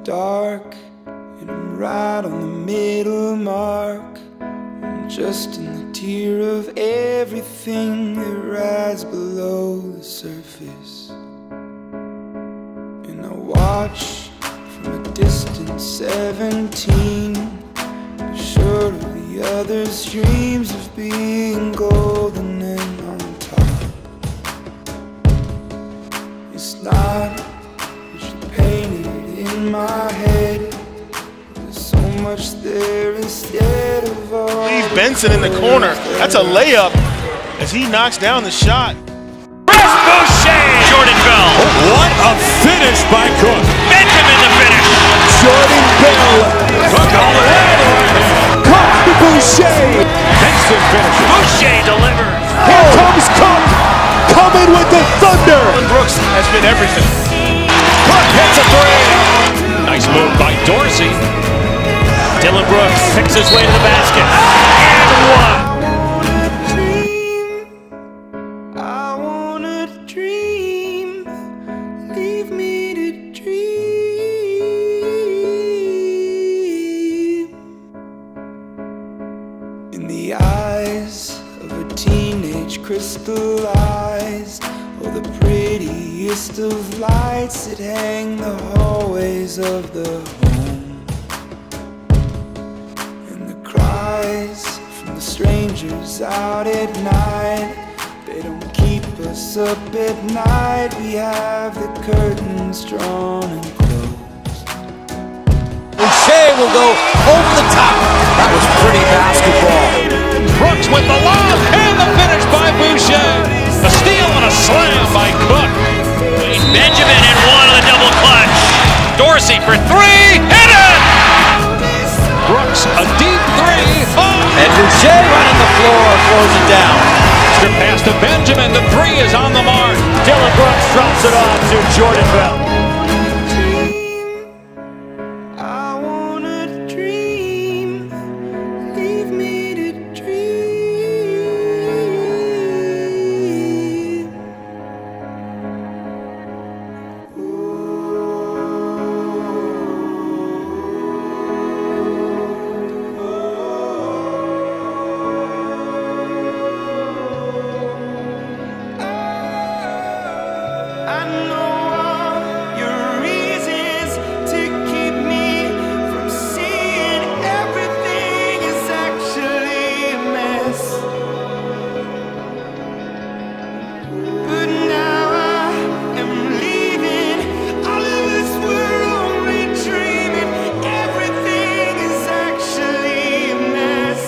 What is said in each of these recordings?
dark, and I'm right on the middle mark. I'm just in the tier of everything that rides below the surface. And I watch from a distant 17, short of the others' dreams of being golden and on top. It's not what you painted in my head. There's so much there instead of all. Leave Benson in the corner. That's a layup as he knocks down the shot. Boucher! Jordan Bell. What a finish by Cook. Benjamin the finish. Jordan Bell. Cook all the way. Cook to Boucher. Benson finishes. Boucher delivers. Here comes Cook. Coming with the thunder. Brooks has been everything. Cook hits a three. Nice move by Dorsey. Dillon Brooks picks his way to the basket. And one. I wanna dream. Leave me to dream. In the eyes of a teenage crystallized, oh, the prettiest of lights that hang the hallways of the home. And the cries from the strangers out at night, they don't keep us up at night. We have the curtains drawn and closed. Boucher will go over the top. That was pretty basketball. Brooks with the lob and the finish by Boucher. A steal and a slam by Cook. Benjamin in one of the double clutch. Dorsey for three. Hit it! Brooks a deep three. Oh! And Boucher running the floor, throws it down. Extra pass to Benjamin. The three is on the mark. Dillon Brooks drops it off to Jordan Bell. I wanna dream. Leave me to dream. I know all your reasons to keep me from seeing everything is actually a mess. But now I am leaving. All of us were only dreaming. Everything is actually a mess.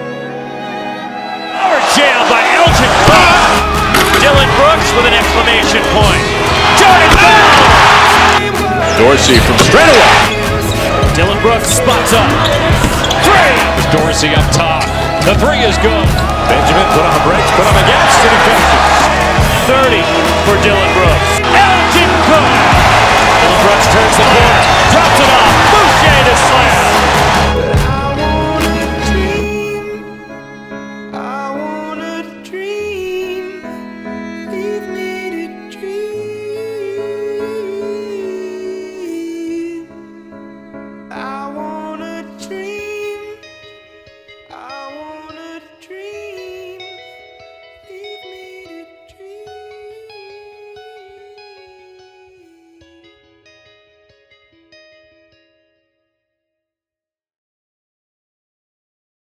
Jail by Elgin. Dillon Brooks with an exclamation point. Jordan Bell! Dorsey from straight away. Dillon Brooks spots up. Three! Dorsey up top. The three is good. Benjamin put on the brakes, put him against, and he finishes. 30 for Dillon Brooks. Elgin Cook! Dillon Brooks turns the corner. Drops it off. Boucher to slam.